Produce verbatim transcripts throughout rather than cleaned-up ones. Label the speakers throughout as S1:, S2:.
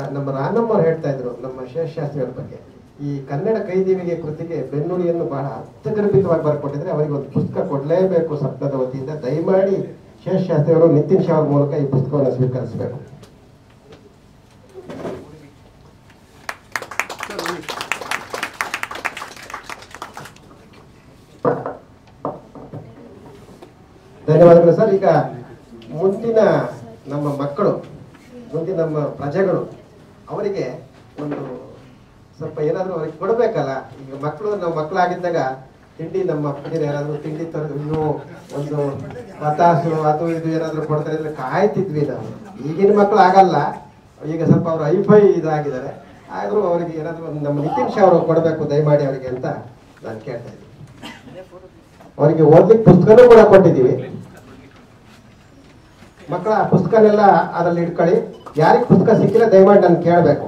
S1: ನಮ್ಮ ರಾನಮ್ಮ ಅವ್ರು ಹೇಳ್ತಾ ಇದ್ರು ನಮ್ಮ ಶೇಷಶಾಸ್ತ್ರಿಗಳ ಬಗ್ಗೆ. ಈ ಕನ್ನಡ ಕೈದಿವಿಗೆ ಕೃತಿಗೆ ಬೆನ್ನುಡಿಯನ್ನು ಬಹಳ ಅರ್ಥಗರ್ಭಿತವಾಗಿ ಬರ್ಕೊಟ್ಟಿದ್ರೆ ಅವರಿಗೆ ಒಂದು ಪುಸ್ತಕ ಕೊಡಲೇಬೇಕು ಸಪ್ತದ ವತಿಯಿಂದ. ದಯಮಾಡಿ ಶೇಷಶಾಸ್ತ್ರಿ ಅವರು ನಿತಿನ್ ಶಾ ಅವ್ರ ಮೂಲಕ ಈ ಪುಸ್ತಕವನ್ನು ಸ್ವೀಕರಿಸಬೇಕು. ಧನ್ಯವಾದಗಳು ಸರ್. ಈಗ ಮುಂದಿನ ನಮ್ಮ ಮಕ್ಕಳು, ಮುಂದಿನ ನಮ್ಮ ಪ್ರಜೆಗಳು, ಅವರಿಗೆ ಒಂದು ಸ್ವಲ್ಪ ಏನಾದರೂ ಅವ್ರಿಗೆ ಕೊಡಬೇಕಲ್ಲ. ಈಗ ಮಕ್ಕಳು ನಾವು ಮಕ್ಕಳಾಗಿದ್ದಾಗ ತಿಂಡಿ ನಮ್ಮ ಅಪ್ಪನಿಗೆ ಯಾರಾದರೂ ತಿಂಡಿ ತರೋದು ಇನ್ನೂ ಒಂದು ಪತಾಸು ಅದು ಇದು ಏನಾದರೂ ಕೊಡ್ತಾರೆ ಅಂದ್ರೆ ಕಾಯ್ತಿದ್ವಿ ನಾವು. ಈಗಿನ ಮಕ್ಕಳು ಆಗಲ್ಲ, ಈಗ ಸ್ವಲ್ಪ ಅವರು ಐಫೈ ಇದಾಗಿದ್ದಾರೆ. ಆದರೂ ಅವರಿಗೆ ಏನಾದರೂ ಒಂದು ನಮ್ಮ ನಿತಿನ್ ಶಾ ಅವರು ಕೊಡಬೇಕು ದಯಮಾಡಿ ಅವರಿಗೆ ಅಂತ ನಾನು ಕೇಳ್ತಾ ಇದ್ದೀನಿ. ಅವರಿಗೆ ಓದ್ಲಿಕ್ಕೆ ಪುಸ್ತಕನೂ ಕೂಡ ಕೊಟ್ಟಿದ್ದೀವಿ. ಮಕ್ಕಳ ಪುಸ್ತಕನೆಲ್ಲ ಅದರಲ್ಲಿ ಇಟ್ಕೊಳ್ಳಿ. ಯಾರಿಗೆ ಪುಸ್ತಕ ಸಿಕ್ಕಿಲ್ಲ ದಯಮಾಡಿ ನಾನು ಕೇಳಬೇಕು,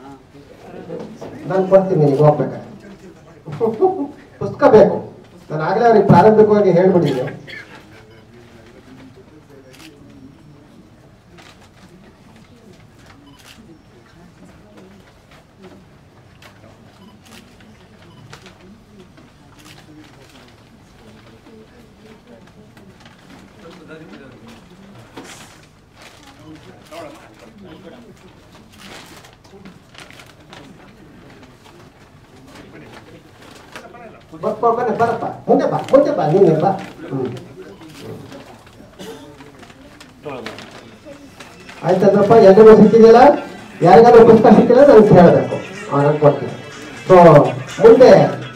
S1: ನಾನು ಕೊಡ್ತೀನಿ. ನೀವು ಹೋಗ್ಬೇಕಾದ್ರೆ ಪುಸ್ತಕ ಬೇಕು. ನಾನು ಆಗಲೇ ಅವ್ರಿಗೆ ಪ್ರಾರಂಭಿಕವಾಗಿ ಹೇಳ್ಬಿಟ್ಟಿದ್ದೆ. ಬರಪ್ಪ, ಮುಂದೆ ಬಾ, ಮುಂದೆ ಬಾ, ನೀನೆ ಬಾ. ಆಯ್ತಂದ್ರಪ್ಪ, ಎಲ್ರಿಗೂ ಸಿಕ್ಕಿದೆಯಲ್ಲ? ಯಾರಿಗಾದ್ರೂ ಪುಸ್ತಕ ಸಿಕ್ಕಿಲ್ಲ ನಾನು ಕೇಳಬೇಕು, ನಾನು ಕೊಡ್ತೀನಿ. ಸೊ ಮುಂದೆ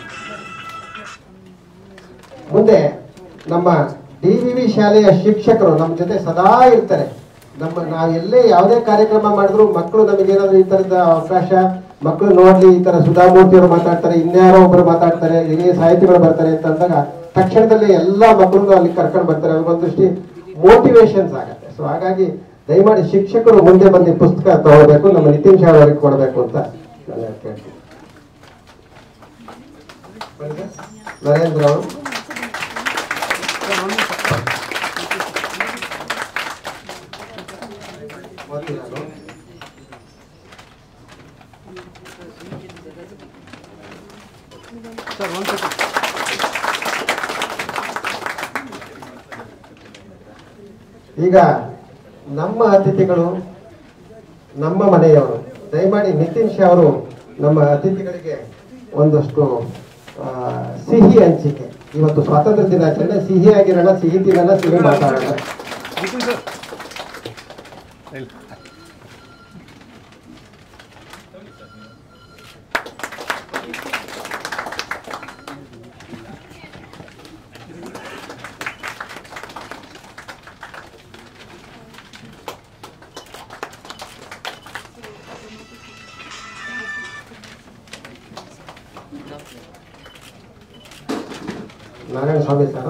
S1: ಮುಂದೆ ನಮ್ಮ ಡಿ ವಿ ವಿ ಶಾಲೆಯ ಶಿಕ್ಷಕರು ನಮ್ಮ ಜೊತೆ ಸದಾ ಇರ್ತಾರೆ. ನಮ್ಮ ನಾವು ಎಲ್ಲೇ ಯಾವುದೇ ಕಾರ್ಯಕ್ರಮ ಮಾಡಿದ್ರು ಮಕ್ಕಳು ನಮಗೇನಾದ್ರು ಈ ತರದ ಅವಕಾಶ, ಮಕ್ಕಳು ನೋಡ್ಲಿ, ಈ ತರ ಸುಧಾಮೂರ್ತಿಯವರು ಮಾತಾಡ್ತಾರೆ, ಇನ್ಯಾರೋ ಒಬ್ಬರು ಮಾತಾಡ್ತಾರೆ, ಹಿರಿಯ ಸಾಹಿತಿಗಳು ಬರ್ತಾರೆ ಅಂತ ಅಂದಾಗ ತಕ್ಷಣದಲ್ಲಿ ಎಲ್ಲಾ ಮಕ್ಕಳು ಅಲ್ಲಿ ಕರ್ಕೊಂಡು ಬರ್ತಾರೆ. ಅವ್ರಿಗೊಂದಷ್ಟು ಮೋಟಿವೇಶನ್ಸ್ ಆಗತ್ತೆ. ಸೊ ಹಾಗಾಗಿ ದಯಮಾಡಿ ಶಿಕ್ಷಕರು ಮುಂದೆ ಬಂದು ಪುಸ್ತಕ ತಗೊಳ್ಬೇಕು, ನಮ್ಮ ನಿತಿನ್ ಶಾ ಅವರಿಗೆ ಕೊಡಬೇಕು ಅಂತ ನಾನು ಕೇಳ್ತೀನಿ. ನರೇಂದ್ರ ಅವರು ಈಗ ನಮ್ಮ ಅತಿಥಿಗಳು ನಮ್ಮ ಮನೆಯವರು. ದಯಮಾಡಿ ನಿತಿನ್ ಶಾ ಅವರು ನಮ್ಮ ಅತಿಥಿಗಳಿಗೆ ಒಂದಷ್ಟು ಸಿಹಿ ಹಂಚಿಕೆ. ಇವತ್ತು ಸ್ವಾತಂತ್ರ್ಯ ದಿನಾಚರಣೆ, ಸಿಹಿ ಆಗಿರೋಣ, ಸಿಹಿ ತಿನ್ನೋಣ, ಸಿಹಿ ಮಾತಾಡೋಣ. ನಾರಾಯಣ ಸ್ವಾಮಿ ಸರ್,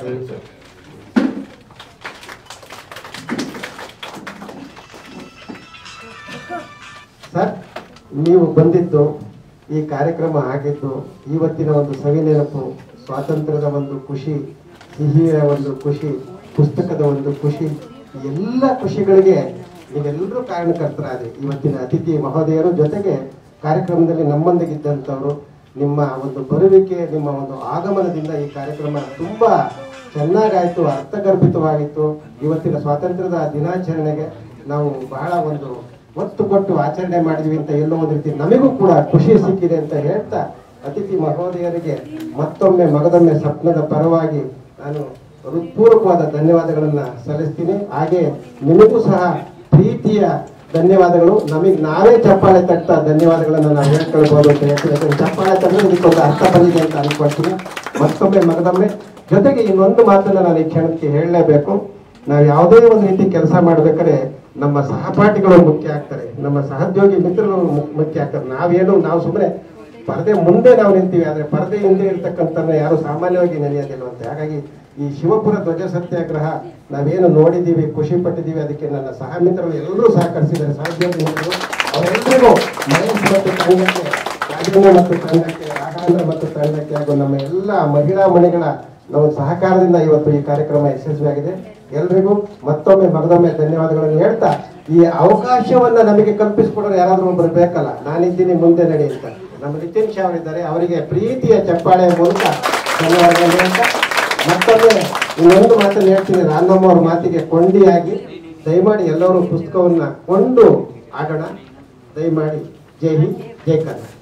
S1: ಸರ್ ನೀವು ಬಂದಿದ್ದು, ಈ ಕಾರ್ಯಕ್ರಮ ಆಗಿದ್ದು, ಇವತ್ತಿನ ಒಂದು ಸವಿ ನೆನಪು, ಸ್ವಾತಂತ್ರ್ಯದ ಒಂದು ಖುಷಿ, ಸಿಹಿಯ ಒಂದು ಖುಷಿ, ಪುಸ್ತಕದ ಒಂದು ಖುಷಿ, ಎಲ್ಲ ಖುಷಿಗಳಿಗೆ ನೀವೆಲ್ಲರೂ ಕಾರಣಕರ್ತರಾದ್ರಿ. ಇವತ್ತಿನ ಅತಿಥಿ ಮಹೋದಯರು ಜೊತೆಗೆ ಕಾರ್ಯಕ್ರಮದಲ್ಲಿ ನಮ್ಮೊಂದಿಗಿದ್ದಂಥವ್ರು, ನಿಮ್ಮ ಒಂದು ಬರುವಿಕೆ, ನಿಮ್ಮ ಒಂದು ಆಗಮನದಿಂದ ಈ ಕಾರ್ಯಕ್ರಮ ತುಂಬಾ ಚೆನ್ನಾಗಾಯ್ತು, ಅರ್ಥಗರ್ಭಿತವಾಗಿತ್ತು. ಇವತ್ತಿನ ಸ್ವಾತಂತ್ರ್ಯದ ದಿನಾಚರಣೆಗೆ ನಾವು ಬಹಳ ಒಂದು ಒತ್ತು ಕೊಟ್ಟು ಆಚರಣೆ ಮಾಡಿದ್ವಿ ಅಂತ ಎಲ್ಲೋ ಒಂದು ರೀತಿ ನಮಗೂ ಕೂಡ ಖುಷಿ ಸಿಕ್ಕಿದೆ ಅಂತ ಹೇಳ್ತಾ, ಅತಿಥಿ ಮಹೋದಯರಿಗೆ ಮತ್ತೊಮ್ಮೆ ಮಗದೊಮ್ಮೆ ಸ್ವಪ್ನದ ಪರವಾಗಿ ನಾನು ಹೃತ್ಪೂರ್ವಕವಾದ ಧನ್ಯವಾದಗಳನ್ನ ಸಲ್ಲಿಸ್ತೀನಿ. ಹಾಗೆ ನಿಮಗೂ ಸಹ ಪ್ರೀತಿಯ ಧನ್ಯವಾದಗಳು. ನಮಗೆ ನಾವೇ ಚಪ್ಪಾಳೆ ತಟ್ಟ ಧನ್ಯವಾದಗಳನ್ನ ನಾವು ಹೇಳ್ಕೊಳ್ಬಹುದು ಅಂತ ಹೇಳ್ತೀನಿ. ಚಪ್ಪಾಳೆ ತಂದ್ರೆ ಇದಕ್ಕೊಂದು ಅರ್ಥ ಬಂದಿದೆ ಅಂತ ಅನ್ಕೊಳ್ತೀನಿ. ಮತ್ತೊಮ್ಮೆ ಮಗದೊಮ್ಮೆ ಜೊತೆಗೆ ಇನ್ನೊಂದು ಮಾತನ್ನ ನಾನು ಈ ಕ್ಷಣಕ್ಕೆ ಹೇಳಲೇಬೇಕು. ನಾವು ಯಾವುದೇ ಒಂದು ರೀತಿ ಕೆಲಸ ಮಾಡ್ಬೇಕಾದ್ರೆ ನಮ್ಮ ಸಹಪಾಠಿಗಳು ಮುಖ್ಯ ಆಗ್ತಾರೆ, ನಮ್ಮ ಸಹೋದ್ಯೋಗಿ ಮಿತ್ರರು ಮುಖ್ಯ ಆಗ್ತಾರೆ. ನಾವೇನು ನಾವು ಸುಮ್ಮನೆ ಪರದೆ ಮುಂದೆ ನಾವು ನಿಂತೀವಿ, ಆದ್ರೆ ಪರದೆ ಹಿಂದೆ ಇರ್ತಕ್ಕಂಥ ಯಾರು ಸಾಮಾನ್ಯವಾಗಿ ನೆನೆಯೋದಿಲ್ವಂತೆ. ಹಾಗಾಗಿ ಈ ಶಿವಪುರ ಧ್ವಜ ಸತ್ಯಾಗ್ರಹ ನಾವೇನು ನೋಡಿದ್ದೀವಿ, ಖುಷಿ ಪಟ್ಟಿದ್ದೀವಿ, ಅದಕ್ಕೆ ನನ್ನ ಸಹ ಮಿತ್ರರು ಎಲ್ಲರೂ ಸಹಕರಿಸಿದ್ದಾರೆ. ಸಹೋದ್ಯೋಗಿ ಮಿತ್ರರು ಅವರೆಲ್ಲರಿಗೂ ಮಹೇಶ್ ಮತ್ತು ತಂಡಕ್ಕೆ, ರಾಜೇಂದ್ರ ಮತ್ತು ತಂಡಕ್ಕೆ, ರಾಘವೇಂದ್ರ ಮತ್ತು ತಂಡಕ್ಕೆ ಹಾಗೂ ನಮ್ಮ ಎಲ್ಲ ಮಹಿಳಾ ಮಣಿಗಳ ನಮ್ಮ ಸಹಕಾರದಿಂದ ಇವತ್ತು ಈ ಕಾರ್ಯಕ್ರಮ ಯಶಸ್ವಿಯಾಗಿದೆ. ಎಲ್ರಿಗೂ ಮತ್ತೊಮ್ಮೆ ಮಗದೊಮ್ಮೆ ಧನ್ಯವಾದಗಳನ್ನು ಹೇಳ್ತಾ ಈ ಅವಕಾಶವನ್ನ ನಮಗೆ ಕಲ್ಪಿಸಿಕೊಡೋರು ಯಾರಾದ್ರೂ ಒಬ್ಬರು ಬೇಕಲ್ಲ, ನಾನಿದ್ದೀನಿ ಮುಂದೆ ನಡಿ ಅಂತ. ನಮ್ಮ ನಿತಿನ್ ಶಾ ಅವರಿದ್ದಾರೆ, ಅವರಿಗೆ ಪ್ರೀತಿಯ ಚಪ್ಪಾಳೆಯ ಮೂಲಕ ಧನ್ಯವಾದಗಳು ಅಂತ ಮತ್ತೊಮ್ಮೆ ಇನ್ನೊಂದು ಮಾತನ್ನು ಹೇಳ್ತೀನಿ. ರಾನ್ನಮ್ಮ ಅವ್ರ ಮಾತಿಗೆ ಕೊಂಡಿಯಾಗಿ ದಯಮಾಡಿ ಎಲ್ಲರೂ ಪುಸ್ತಕವನ್ನ ಕೊಂಡು ಆಡೋಣ. ದಯಮಾಡಿ ಜೈ ಹಿಂದ್, ಜೈ ಕರ್ನಾಟಕ.